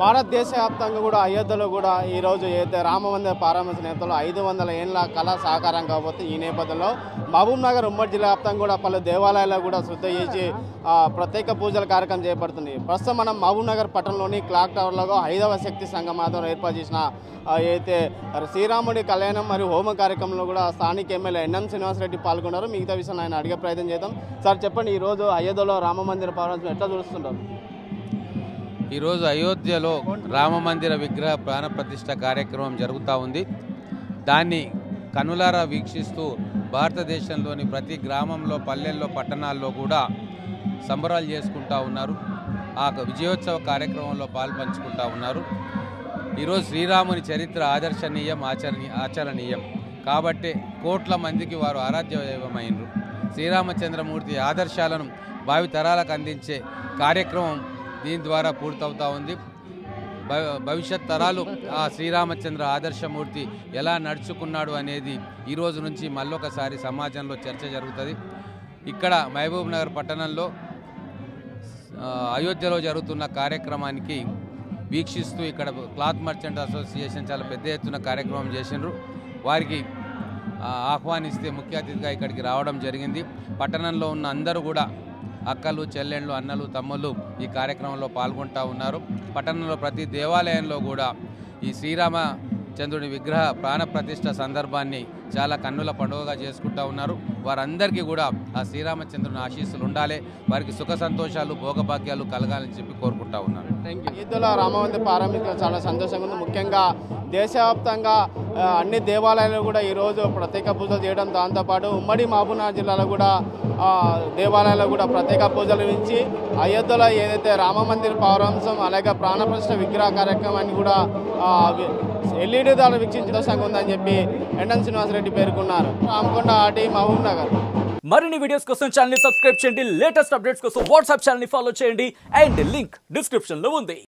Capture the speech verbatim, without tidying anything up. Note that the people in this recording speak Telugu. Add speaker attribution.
Speaker 1: భారతదేశ వ్యాప్తంగా కూడా అయోధ్యలో కూడా ఈరోజు ఏదైతే రామ మందిర ప్రారంభించ నేపథ్యంలో ఐదు వందల ఏళ్ళ కళ సాకారం కాబోతుంది. ఈ నేపథ్యంలో మహబూబ్ నగర్ ఉమ్మడి జిల్లా వ్యాప్తంగా కూడా పలు దేవాలయాల్లో కూడా శుద్ధ చేసి ప్రత్యేక పూజల కార్యక్రమం చేపడుతుంది. ప్రస్తుతం మనం మహబూబ్ నగర్ పట్టణంలోని క్లాక్ టవర్లో ఐదవ శక్తి సంఘం ఆధ్వర్యంలో ఏర్పాటు చేసిన అయితే శ్రీరాముడి కళ్యాణం మరియు హోమ కార్యక్రమంలో కూడా స్థానిక ఎమ్మెల్యే ఎన్ఎం శ్రీనివాసరెడ్డి పాల్గొన్నారు. మిగతా విషయం ఆయన అడిగే ప్రయత్నం చేద్దాం. సార్ చెప్పండి, ఈరోజు అయోధ్యలో రామ మందిర ప్రారంభం ఎట్లా చూస్తుంటారు?
Speaker 2: ఈరోజు అయోధ్యలో రామ మందిర విగ్రహ ప్రాణ ప్రతిష్ఠ కార్యక్రమం జరుగుతూ ఉంది. దాన్ని కనులారా వీక్షిస్తూ భారతదేశంలోని ప్రతి గ్రామంలో, పల్లెల్లో, పట్టణాల్లో కూడా సంబరాలు చేసుకుంటూ ఉన్నారు. ఆ విజయోత్సవ కార్యక్రమంలో పాల్పంచుకుంటూ ఉన్నారు. ఈరోజు శ్రీరాముని చరిత్ర ఆదర్శనీయం, ఆచరణీ ఆచరణీయం కాబట్టి కోట్ల మందికి వారు ఆరాధ్య దైవమైనరు. శ్రీరామచంద్రమూర్తి ఆదర్శాలను భావి తరాలకు అందించే కార్యక్రమం దీని ద్వారా పూర్తవుతూ ఉంది. భవిష్యత్ తరాలు ఆ శ్రీరామచంద్ర ఆదర్శమూర్తి ఎలా నడుచుకున్నాడు అనేది ఈరోజు నుంచి మళ్ళొకసారి సమాజంలో చర్చ జరుగుతుంది. ఇక్కడ మహబూబ్ నగర్ పట్టణంలో అయోధ్యలో జరుగుతున్న కార్యక్రమానికి వీక్షిస్తూ ఇక్కడ క్లాత్ మర్చెంట్ అసోసియేషన్ చాలా పెద్ద ఎత్తున కార్యక్రమం చేసినారు. వారికి ఆహ్వానిస్తే ముఖ్య అతిథిగా ఇక్కడికి రావడం జరిగింది. పట్టణంలో ఉన్న అందరూ కూడా అక్కలు, చెల్లెళ్ళు, అన్నలు, తమ్ముళ్ళు ఈ కార్యక్రమంలో పాల్గొంటూ ఉన్నారు. పట్టణంలో ప్రతి దేవాలయంలో కూడా ఈ శ్రీరామచంద్రుని విగ్రహ ప్రాణ ప్రతిష్ఠ సందర్భాన్ని చాలా కన్నుల పండుగగా చేసుకుంటూ ఉన్నారు. వారందరికీ కూడా ఆ శ్రీరామచంద్రుని ఆశీస్సులు ఉండాలి, వారికి సుఖ సంతోషాలు, భోగభాగ్యాలు కలగాలని చెప్పి కోరుకుంటూ ఉన్నారు.
Speaker 1: అయోధ్యలో రామ మందిర ప్రారంభించడం చాలా సంతోషంగా ఉంది. ముఖ్యంగా దేశవ్యాప్తంగా అన్ని దేవాలయాలు కూడా ఈరోజు ప్రత్యేక పూజలు చేయడం, దాంతోపాటు ఉమ్మడి మహబూబ్నగర్ జిల్లాలో కూడా దేవాలయాల్లో కూడా ప్రత్యేక పూజలు ఇచ్చి అయోధ్యలో ఏదైతే రామ మందిర ప్రారంభం అలాగే ప్రాణప్రతిష్ఠ విగ్రహ కార్యక్రమాన్ని కూడా ఎల్ఈడి ద్వారా వీక్షించడం సంగతి ఉందని చెప్పి ఎన్ఎం శ్రీనివాసరెడ్డి పేర్కొన్నారు. Ramakonda R T Mahabubnagar.
Speaker 3: మరిన్ని వీడియోస్ కోసం ఛానల్ ని సబ్స్క్రైబ్ చేయండి. లేటెస్ట్ అప్డేట్స్ కోసం వాట్సాప్ ఛానల్ ని ఫాలో చేయండి. అండ్ లింక్ డిస్క్రిప్షన్ లో ఉంది.